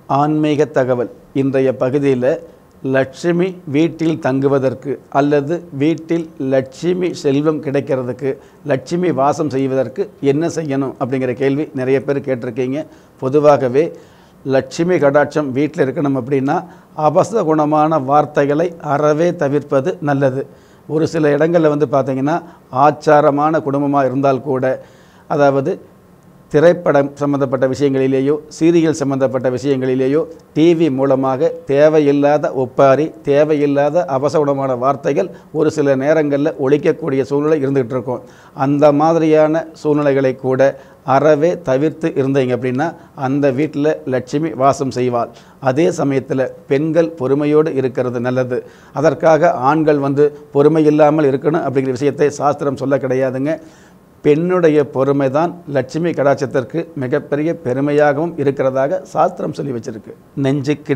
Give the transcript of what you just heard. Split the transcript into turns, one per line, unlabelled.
ஆன்மீக தகவல். இன்றைய பகுதியில் லட்சுமி வீட்டில் தங்குவதற்கு அல்லது வீட்டில் லட்சுமி செல்வம் கிடைக்கிறதுக்கு, லட்சுமி வாசம் செய்வதற்கு என்ன செய்யணும் அப்படிங்கிற கேள்வி நிறைய பேர் கேட்டிருக்கீங்க. பொதுவாகவே லட்சுமி கடாட்சம் வீட்டில் இருக்கணும் அப்படின்னா அபசகுணமான வார்த்தைகளை அறவே தவிர்ப்பது நல்லது. ஒரு சில இடங்களில் பார்த்திங்கன்னா ஆச்சாரமான குடும்பமாக இருந்தால் கூட, அதாவது திரைப்படம் சம்பந்தப்பட்ட விஷயங்களிலேயோ சீரியல் சம்பந்தப்பட்ட விஷயங்களிலேயோ டிவி மூலமாக தேவையில்லாத ஒப்பாரி, தேவையில்லாத அபசகுணமான வார்த்தைகள் ஒரு சில நேரங்களில் ஒழிக்கக்கூடிய சூழ்நிலை இருந்துகிட்டு இருக்கும். அந்த மாதிரியான சூழ்நிலைகளை கூட அறவே தவிர்த்து இருந்தீங்க அப்படின்னா அந்த வீட்டில் லட்சுமி வாசம் செய்வாள். அதே சமயத்தில் பெண்கள் பொறுமையோடு இருக்கிறது நல்லது. அதற்காக ஆண்கள் பொறுமை இல்லாமல் இருக்கணும் அப்படிங்கிற விஷயத்தை சாஸ்திரம் சொல்ல கிடையாதுங்க. பெண்ணுடைய பொறுமை தான் லட்சுமி கடாட்சத்திற்கு மிகப்பெரிய பெருமையாகவும் இருக்கிறதாக சாஸ்திரம் சொல்லி வச்சிருக்கு. நெஞ்சுக்கு